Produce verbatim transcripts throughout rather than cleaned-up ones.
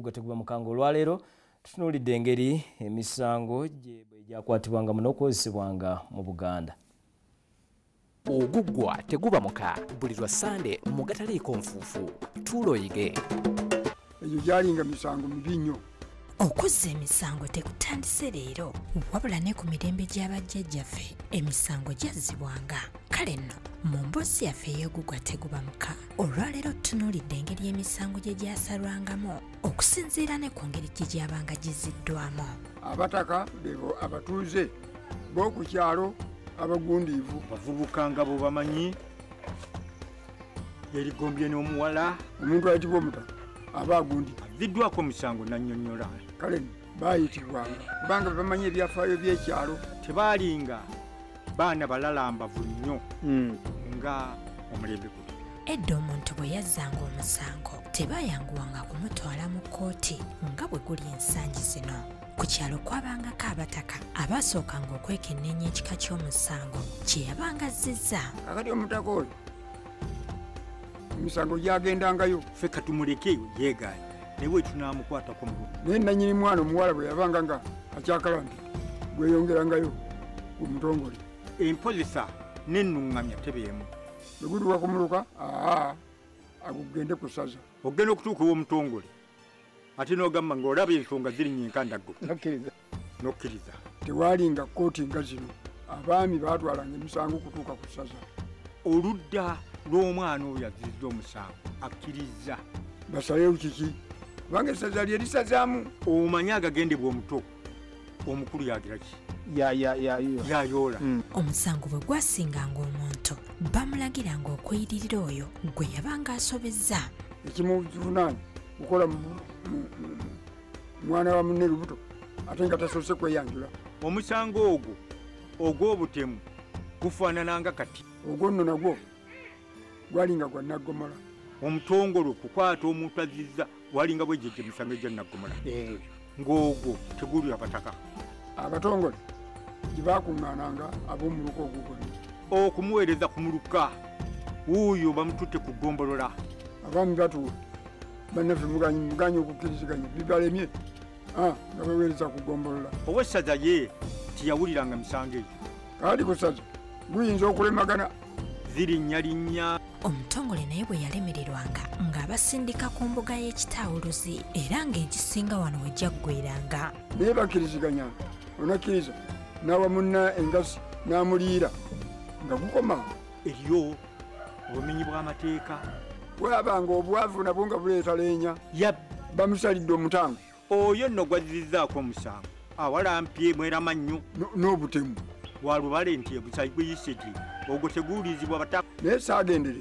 ogugwa teguba mukango. Olwaleero tutunuulidde engeri emisango gye gyakwatibwanga n'okozesebwanga mu Buganda. Ogugwa teguba muka buli lwa Sande mu gataliiko nfuufu. Tuloyige. Eyo gyalinga misango mibi nnyo. Okuzza emisango tekutandise leero, wabula ne ku mirembe gy'abajjajjaffe emisango gyazzibwanga. Kale nno mu mboozi yaffe ey'ogugwa teguba muka, olwaleero tutunuulidde engeri emisango gye gyasalwangamu okusinziira ne ku ngeri gye gyabanga gizziddwamu. Abataka beebo abatuuze b'oku kyalo abagundiivu. Abavubuka nga bo bamanyi yerigombye n'omuwala omuntu ayitibwa omutaka aba agundi azziddwako omusango nannyonnyola. Kale baayitibwanga kubanga bamanyi ebyafaayo by'ekyalo. Tebaalinga baana balalambavu nnyo nga omulembe guno. Edda omuntu bwe yazzanga omusango tebaayanguwanga kumutwala mu kkooti nga bwe guli ensangi zino. Ku kyalo kwabangako abataka abaasookanga okwekenneenya ekika ky'omusango kye yabanga azzizza. Kakati omutaka oyo emisango gyagendangayo. Ffe katumuleke yeegaanye naye bwe tunaamukwatako mu naye nannyini mwana omuwala bwe yabanga nga akyakalambi gweyongerangayo ku mutongole. Empozesa n'ennuŋŋamya tebeemu. Bwe guli kumuluka aa agugende ku ssaza. Ogenda okutuuka ew'omutongole ate n'ogamba ng'olaba ensonga zirinnye enkandago. Nokkiriza. Nokkiriza. Tewaalinga kkooti nga zino. Abaami baatwalanga emisango kutuuka ku ssaza. Oludda lw'omwana oyo azzizza omusango akkiriza basalewo kiki kubanga essaza lye lisazaamu. Omanyi agagendebwa omuto omukulu yagira ki yayoola. Omusango bwe gwasinganga omuntu bamulagiranga okweyiririra oyo gwe yabanga asobezza. Ekimuvunaanya kukola mwana wa munne lubuto ate nga tasoose kweyanjula. Omusango ogwo ogw'obutemu gufaanananga kati. Ogwo nno nagwo gwalinga gwa naggomola. Omutongole okukwata omuntu azizza walinga bwejjeje emisango egya naggomola. Ng'ogwo teguli abataka. Abatongole gye baakuŋŋaananga ab'omuluka ogwo gwonna. Okumuweereza ku muluka wuuyo bamututte ku ggombolola. Abaami batuula bannaffe muganye okukkiriziganya bibalemye nga baweereza ku ggombolola. Owessaza ye tiyawuliranga misango egyo. Kaali ku ssaza guyinza okulemagana. Zirinnyalinnya. Omutongole naye bwe yalemererwanga ng'abasindika ku mbuga y'ekitawuluzi era ng'egisinga wano we gyaggweranga. Naye bakkiriziganya onakkiriza n'awa munna engasi n'amuliira nga gukoma. Eriyo obumenyi bw'amateeka. Bwabanga obwavu nabwo nga buleeta leenya bamusalidde omutango. Oyo nno gwazizzaako omusango awalampye mwerama nnyo n'obutemu. Walubale nti ebusayi gweyiseti ogwo teguwulizibwa bataka. Naye saagendere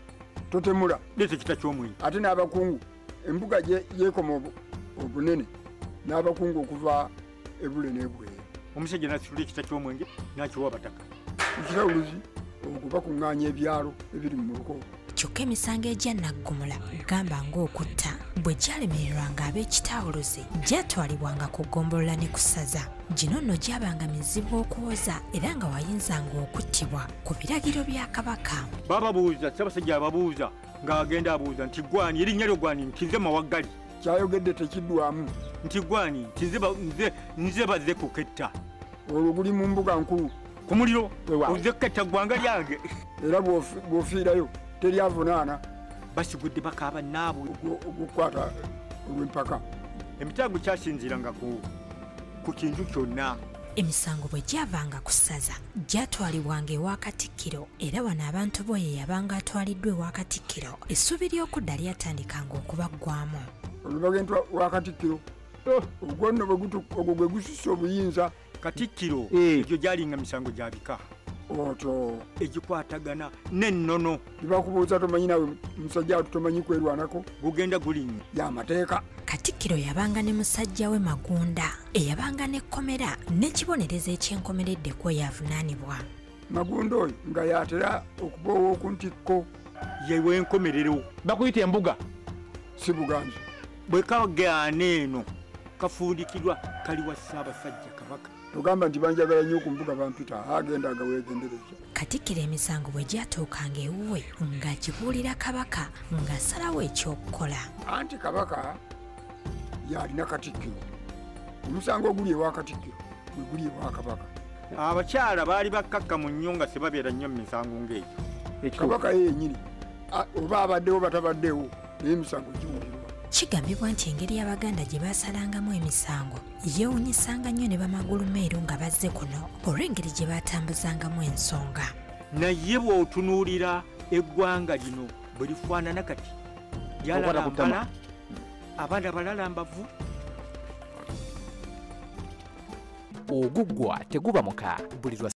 totemula leeta kita ky'omwenyi. Ate n'abakungu embuga yeekoma obunene n'abakungu okuva ebule n'ebweya. Omusajja n'asitula ekita ky'omwenge n'akiwa abataka. Ekitawuluzi ogwo bakuŋŋaanya ebyalo ebiri mu muluko. Kyokka emisango egya naggomola gamba ng'okutta bwe gyalemererwanga ab'ekitawuluzi gyatwalibwanga ku ggombolola ne ku ssaza. Gino nno gyabanga mizibu okuwoza era nga wayinzanga okuttibwa ku biragiro bya Kabaka. Bababuuza Ssaabasajja ababuuza ng'agenda abuuza nti gwani erinnya lyo gwani nti nze Mawaggali. Kyayogedde tekiddwamu. Nti gwani nti nze bazze kuketta. Olwo guli mu mbuga nkulu ku muliro ozze kuketta ggwanga lyange. Era bw'ofiirayo teryavunaana. Basigudde bakaaba naabo okukwata olw'empaka. Emitango kyasinziiranga ku ku kintu kyonna. Emisango bwe gyavanga ku ssaza gyatwalibwanga ewa Katikkiro era wano abantu bo ye yabanga atwaliddwa ewa Katikkiro essuubi ly'okudda lyatandikanga okubaggwamu. Olwo bagenda wa Katikkiro ogwo nno ogwo gwe gususse obuyinza. Katikkiro egyo gyalinga misango gya bika. Oto egikwatagana n'ennono. Libakubuuza tomanyi nawe musajja watu tomanyi kwerwanako gugenda gulinnya y'amateeka. Katikkiro yabanga ne musajja we Magunda eyabanga n'ekkomera n'ekibonerezo eky'enkomeredde kwe yavunaanibwa. Magunda oyo nga yatera okuba ow'oku ntikko. Yewe enkomerero bakuyita embuga si Buganza. Bwe kagaana eno kafundikirwa kali wa Ssaabasajja Kabaka. Tugamba nti banjagala nnyo ku mbuga bampita agenda agaweegendereza. Katikkiro emisango bwe gyatuukanga ewuwe ng'agibuulira Kabaka ng'asalawo ekyokukola. Anti Kabaka yalina katikkiro omusango oguli ewa katikkiro gwe guli ewa kabaka abakyala baali bakkakkamu nnyo nga sebabeera nnyo mu misango ng'egyo kabaka ye yennyini oba abaddewo batabaddewo naye emisango giwulirwa. Kigambibwa nti engeri y'Abaganda gye baasalangamu emisango yeewunyisanga nnyo ne bamagulu meeru nga bazze kuno olw'engeri gye baatambuzangamu ensonga. naye bw'otunuulira eggwanga lino bwe lifaanana kati lyalalambala abaana balalambavu. Oguggwa teguba muka buli lwa